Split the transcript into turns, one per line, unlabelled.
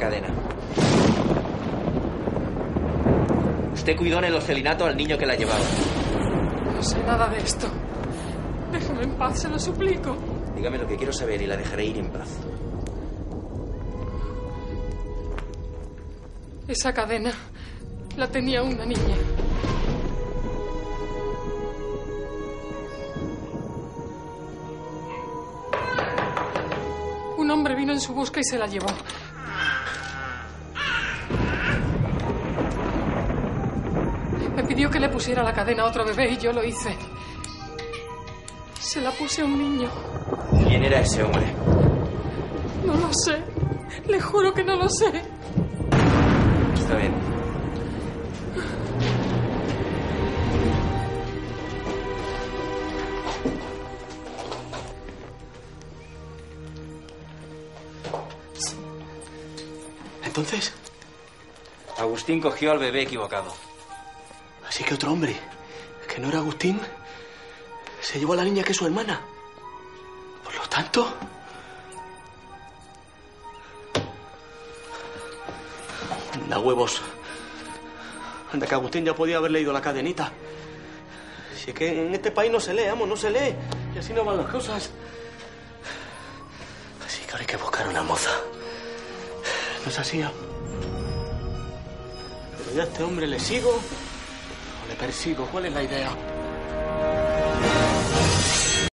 cadena. Usted cuidó en el orfelinato al niño que la llevaba.
No sé nada de esto. Déjeme en paz, se lo suplico.
Dígame lo que quiero saber y la dejaré ir en paz.
Esa cadena la tenía una niña. Un hombre vino en su busca y se la llevó. Me pidió que le pusiera la cadena a otro bebé y yo lo hice. Se la puse a un niño.
¿Quién era ese hombre?
No lo sé. Le juro que no lo sé.
Está bien.
¿Entonces?
Agustín cogió al bebé equivocado.
Así que otro hombre, que no era Agustín, se llevó a la niña que es su hermana. Por lo tanto... ¡Da huevos! Anda, que Agustín ya podía haber leído la cadenita. Si es que en este país no se lee, amo, no se lee. Y así no van las cosas. Así que ahora hay que buscar una moza. ¿No es así? Pero ya a este hombre le sigo o le persigo. ¿Cuál es la idea?